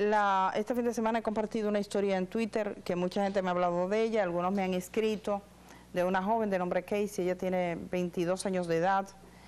Este fin de semana he compartido una historia en Twitter que mucha gente me ha hablado de ella, algunos me han escrito, de una joven de nombre Casey. Ella tiene 22 años de edad,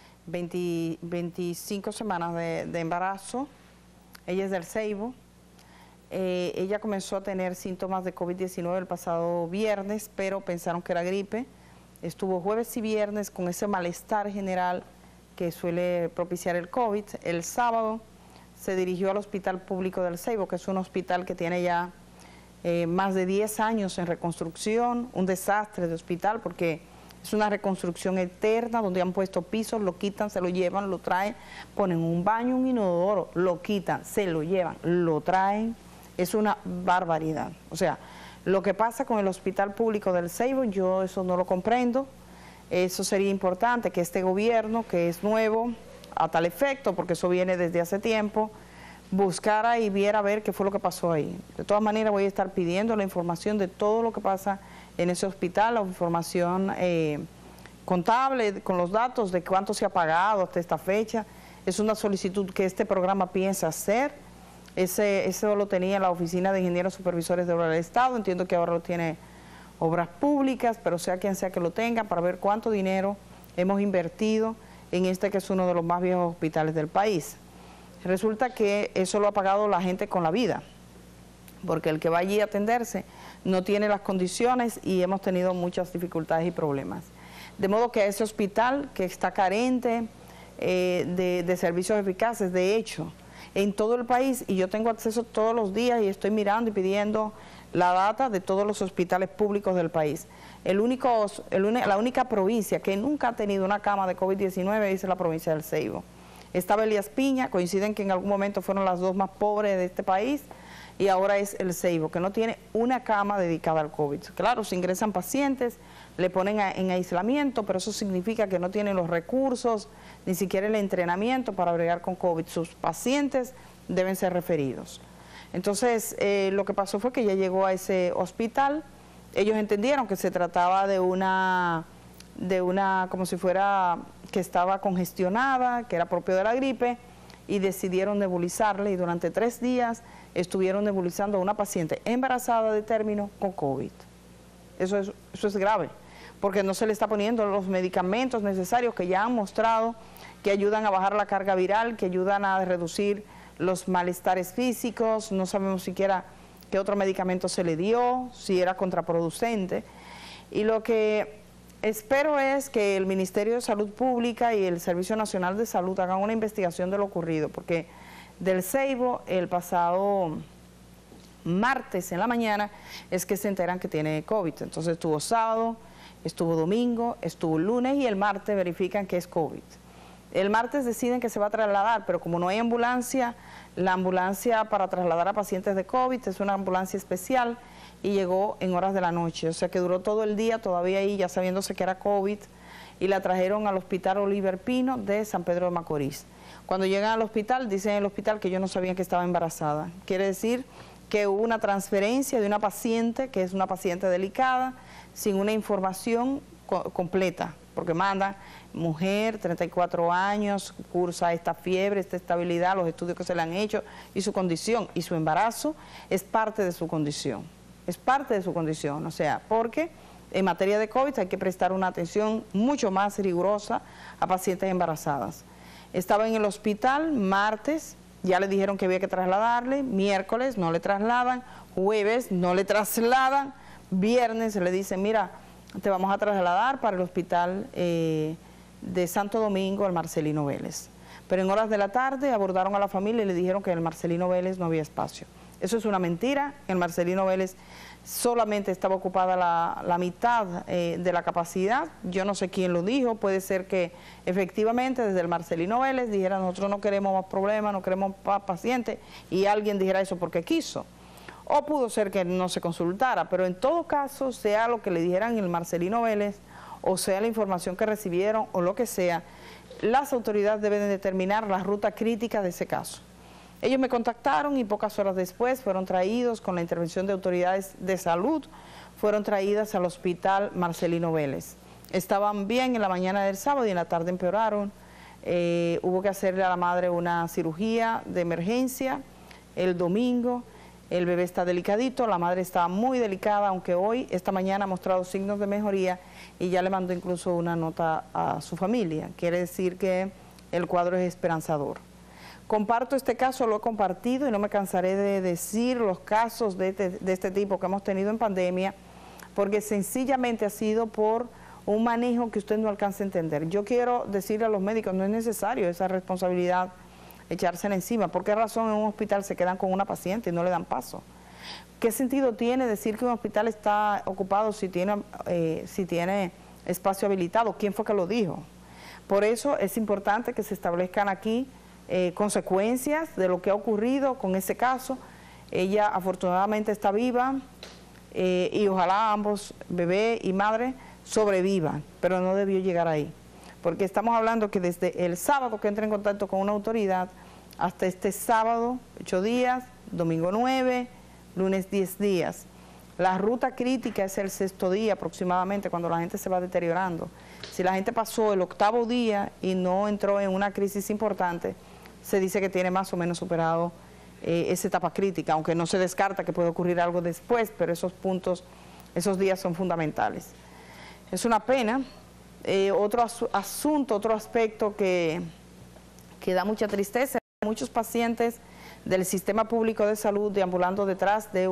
25 semanas de embarazo, ella es del Ceibo. Ella comenzó a tener síntomas de COVID-19 el pasado viernes, pero pensaron que era gripe. Estuvo jueves y viernes con ese malestar general que suele propiciar el COVID. El sábado se dirigió al Hospital Público del Ceibo, que es un hospital que tiene ya más de 10 años en reconstrucción, un desastre de hospital porque es una reconstrucción eterna donde han puesto pisos, lo quitan, se lo llevan, lo traen, ponen un baño, un inodoro, lo quitan, se lo llevan, lo traen. Es una barbaridad. O sea, lo que pasa con el Hospital Público del Ceibo, yo eso no lo comprendo. Eso sería importante que este gobierno, que es nuevo a tal efecto, porque eso viene desde hace tiempo, buscara y viera a ver qué fue lo que pasó ahí. De todas maneras voy a estar pidiendo la información de todo lo que pasa en ese hospital, la información contable, con los datos de cuánto se ha pagado hasta esta fecha. Es una solicitud que este programa piensa hacer. Eso lo tenía la Oficina de Ingenieros Supervisores de Obras del Estado, entiendo que ahora lo tiene Obras Públicas, pero sea quien sea que lo tenga, para ver cuánto dinero hemos invertido en este que es uno de los más viejos hospitales del país. Resulta que eso lo ha pagado la gente con la vida, porque el que va allí a atenderse no tiene las condiciones y hemos tenido muchas dificultades y problemas. De modo que ese hospital que está carente de servicios eficaces, de hecho, en todo el país, y yo tengo acceso todos los días y estoy mirando y pidiendo la data de todos los hospitales públicos del país. La única provincia que nunca ha tenido una cama de COVID-19 es la provincia del Ceibo. Estaba Elías Piña, coinciden que en algún momento fueron las dos más pobres de este país, y ahora es el Ceibo, que no tiene una cama dedicada al COVID. Claro, se ingresan pacientes, le ponen en aislamiento, pero eso significa que no tienen los recursos, ni siquiera el entrenamiento para bregar con COVID. Sus pacientes deben ser referidos. Entonces, lo que pasó fue que ella llegó a ese hospital, ellos entendieron que se trataba de una, como si fuera que estaba congestionada, que era propio de la gripe, y decidieron nebulizarle, y durante 3 días estuvieron nebulizando a una paciente embarazada de término con COVID. Eso es grave, porque no se le está poniendo los medicamentos necesarios que ya han mostrado que ayudan a bajar la carga viral, que ayudan a reducir los malestares físicos. No sabemos siquiera qué otro medicamento se le dio, si era contraproducente. Y lo que espero es que el Ministerio de Salud Pública y el Servicio Nacional de Salud hagan una investigación de lo ocurrido, porque del Ceibo el pasado martes en la mañana es que se enteran que tiene COVID. Entonces estuvo sábado, estuvo domingo, estuvo lunes y el martes verifican que es COVID. El martes deciden que se va a trasladar, pero como no hay ambulancia, la ambulancia para trasladar a pacientes de COVID es una ambulancia especial y llegó en horas de la noche, o sea que duró todo el día todavía ahí, ya sabiéndose que era COVID, y la trajeron al Hospital Oliver Pino de San Pedro de Macorís. Cuando llegan al hospital, dicen en el hospital que ellos no sabían que estaba embarazada. Quiere decir que hubo una transferencia de una paciente, que es una paciente delicada, sin una información completa, porque manda mujer, 34 años, cursa esta fiebre, esta estabilidad, los estudios que se le han hecho y su condición, y su embarazo es parte de su condición, es parte de su condición, o sea, porque en materia de COVID hay que prestar una atención mucho más rigurosa a pacientes embarazadas. Estaba en el hospital martes, ya le dijeron que había que trasladarle, miércoles no le trasladan, jueves no le trasladan, viernes le dicen, mira, te vamos a trasladar para el hospital de Santo Domingo, al Marcelino Vélez. Pero en horas de la tarde abordaron a la familia y le dijeron que en el Marcelino Vélez no había espacio. Eso es una mentira. En el Marcelino Vélez solamente estaba ocupada la mitad de la capacidad. Yo no sé quién lo dijo, puede ser que efectivamente desde el Marcelino Vélez dijeran nosotros no queremos más problemas, no queremos más pacientes, y alguien dijera eso porque quiso. O pudo ser que no se consultara, pero en todo caso, sea lo que le dijeran en el Marcelino Vélez, o sea la información que recibieron, o lo que sea, las autoridades deben determinar la ruta crítica de ese caso. Ellos me contactaron y pocas horas después fueron traídos, con la intervención de autoridades de salud, fueron traídas al hospital Marcelino Vélez. Estaban bien en la mañana del sábado y en la tarde empeoraron. Hubo que hacerle a la madre una cirugía de emergencia, el domingo. El bebé está delicadito, la madre está muy delicada, aunque hoy, esta mañana, ha mostrado signos de mejoría y ya le mandó incluso una nota a su familia. Quiere decir que el cuadro es esperanzador. Comparto este caso, lo he compartido y no me cansaré de decir los casos de este tipo que hemos tenido en pandemia, porque sencillamente ha sido por un manejo que usted no alcanza a entender. Yo quiero decirle a los médicos, no es necesario esa responsabilidad echársela encima. ¿Por qué razón en un hospital se quedan con una paciente y no le dan paso? ¿Qué sentido tiene decir que un hospital está ocupado si tiene espacio habilitado? ¿Quién fue que lo dijo? Por eso es importante que se establezcan aquí consecuencias de lo que ha ocurrido con ese caso. Ella afortunadamente está viva y ojalá ambos, bebé y madre, sobrevivan, pero no debió llegar ahí. Porque estamos hablando que desde el sábado que entra en contacto con una autoridad hasta este sábado, 8 días, domingo 9, lunes 10 días. La ruta crítica es el 6º día aproximadamente, cuando la gente se va deteriorando. Si la gente pasó el 8º día y no entró en una crisis importante, se dice que tiene más o menos superado esa etapa crítica, aunque no se descarta que puede ocurrir algo después, pero esos puntos, esos días son fundamentales. Es una pena. Otro asunto, otro aspecto que da mucha tristeza, muchos pacientes del sistema público de salud deambulando detrás de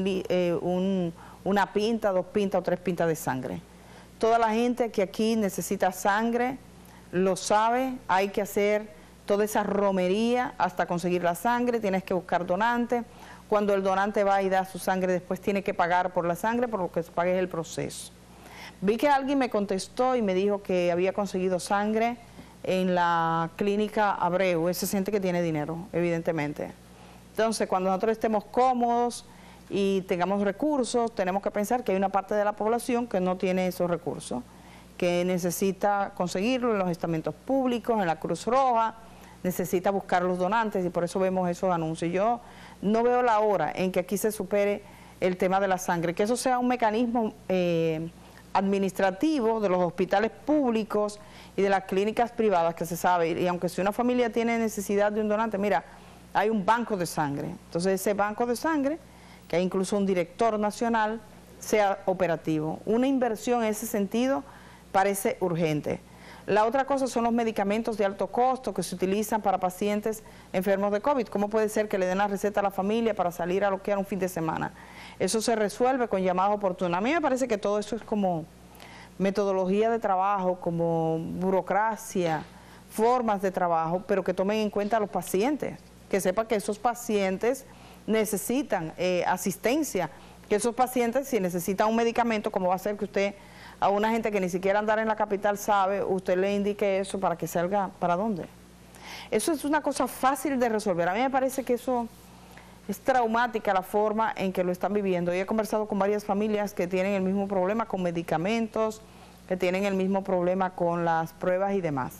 una pinta, 2 pintas o 3 pintas de sangre. Toda la gente que aquí necesita sangre lo sabe, hay que hacer toda esa romería hasta conseguir la sangre, tienes que buscar donante. Cuando el donante va y da su sangre, después tiene que pagar por la sangre, por lo que se pague el proceso. Vi que alguien me contestó y me dijo que había conseguido sangre en la clínica Abreu. Ese siente que tiene dinero, evidentemente. Entonces, cuando nosotros estemos cómodos y tengamos recursos, tenemos que pensar que hay una parte de la población que no tiene esos recursos, que necesita conseguirlo en los estamentos públicos, en la Cruz Roja, necesita buscar los donantes y por eso vemos esos anuncios. Yo no veo la hora en que aquí se supere el tema de la sangre, que eso sea un mecanismo administrativo de los hospitales públicos y de las clínicas privadas, que se sabe, y aunque si una familia tiene necesidad de un donante, mira, hay un banco de sangre, entonces ese banco de sangre, que hay incluso un director nacional, sea operativo. Una inversión en ese sentido parece urgente. La otra cosa son los medicamentos de alto costo que se utilizan para pacientes enfermos de COVID. ¿Cómo puede ser que le den la receta a la familia para salir a lo que era un fin de semana? Eso se resuelve con llamadas oportunas. A mí me parece que todo eso es como metodología de trabajo, como burocracia, formas de trabajo, pero que tomen en cuenta a los pacientes, que sepan que esos pacientes necesitan asistencia, que esos pacientes, si necesitan un medicamento, como va a ser que usted, a una gente que ni siquiera andar en la capital sabe, usted le indique eso para que salga, ¿para dónde? Eso es una cosa fácil de resolver. A mí me parece que eso es traumática la forma en que lo están viviendo. Yo he conversado con varias familias que tienen el mismo problema con medicamentos, que tienen el mismo problema con las pruebas y demás.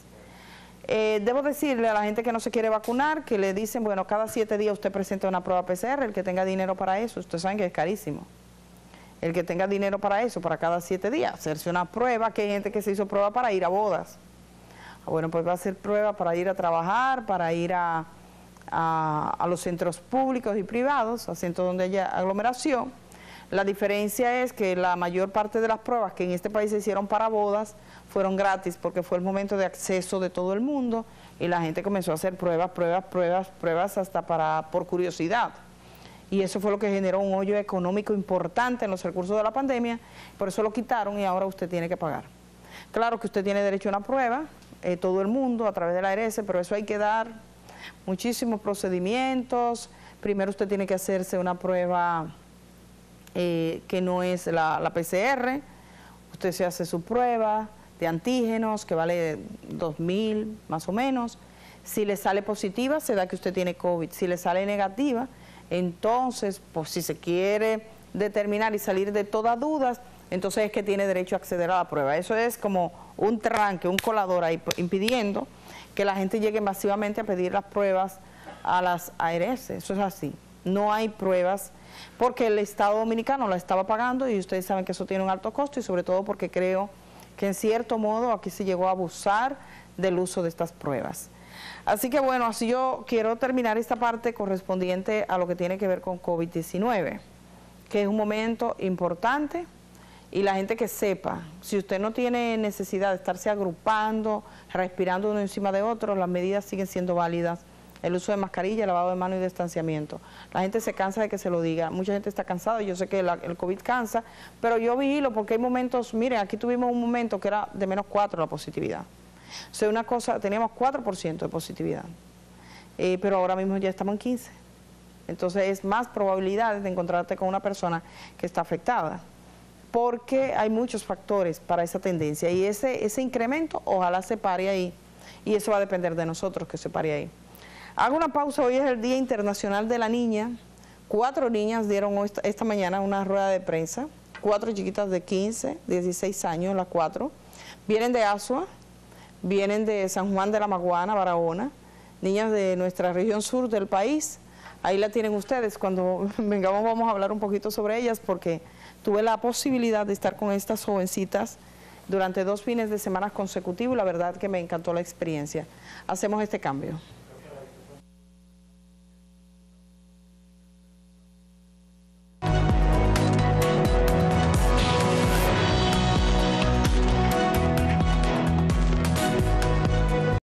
Debo decirle a la gente que no se quiere vacunar, que le dicen, bueno, cada 7 días usted presenta una prueba PCR, el que tenga dinero para eso, ustedes saben que es carísimo. El que tenga dinero para eso, para cada 7 días, hacerse una prueba, que hay gente que se hizo prueba para ir a bodas. Bueno, pues va a hacer prueba para ir a trabajar, para ir a los centros públicos y privados, a centros donde haya aglomeración. La diferencia es que la mayor parte de las pruebas que en este país se hicieron para bodas fueron gratis porque fue el momento de acceso de todo el mundo y la gente comenzó a hacer pruebas hasta por curiosidad. Y eso fue lo que generó un hoyo económico importante en los recursos de la pandemia, por eso lo quitaron y ahora usted tiene que pagar. Claro que usted tiene derecho a una prueba, todo el mundo a través de la ARS, pero eso hay que dar muchísimos procedimientos. Primero usted tiene que hacerse una prueba que no es la PCR, usted se hace su prueba de antígenos que vale 2.000 más o menos. Si le sale positiva, se da que usted tiene COVID. Si le sale negativa, entonces, pues si se quiere determinar y salir de todas dudas, entonces es que tiene derecho a acceder a la prueba. Eso es como un tranque, un colador ahí, impidiendo que la gente llegue masivamente a pedir las pruebas a las ARS. Eso es así. No hay pruebas porque el Estado Dominicano la estaba pagando y ustedes saben que eso tiene un alto costo y sobre todo porque creo que en cierto modo aquí se llegó a abusar del uso de estas pruebas. Así que bueno, así yo quiero terminar esta parte correspondiente a lo que tiene que ver con COVID-19, que es un momento importante, y la gente que sepa, si usted no tiene necesidad de estarse agrupando, respirando uno encima de otro, las medidas siguen siendo válidas. El uso de mascarilla, lavado de manos y distanciamiento. La gente se cansa de que se lo diga. Mucha gente está cansada, yo sé que el COVID cansa, pero yo vigilo porque hay momentos, miren, aquí tuvimos un momento que era de -4 la positividad. O sea, una cosa, teníamos 4% de positividad, pero ahora mismo ya estamos en 15%. Entonces es más probabilidades de encontrarte con una persona que está afectada, porque hay muchos factores para esa tendencia, y ese incremento ojalá se pare ahí, y eso va a depender de nosotros que se pare ahí. Hago una pausa, hoy es el Día Internacional de la Niña. 4 niñas dieron esta mañana una rueda de prensa, 4 chiquitas de 15, 16 años, las 4, vienen de Asua, vienen de San Juan de la Maguana, Barahona, niñas de nuestra región sur del país. Ahí la tienen ustedes, cuando vengamos vamos a hablar un poquito sobre ellas, porque tuve la posibilidad de estar con estas jovencitas durante 2 fines de semana consecutivos y la verdad que me encantó la experiencia. Hacemos este cambio.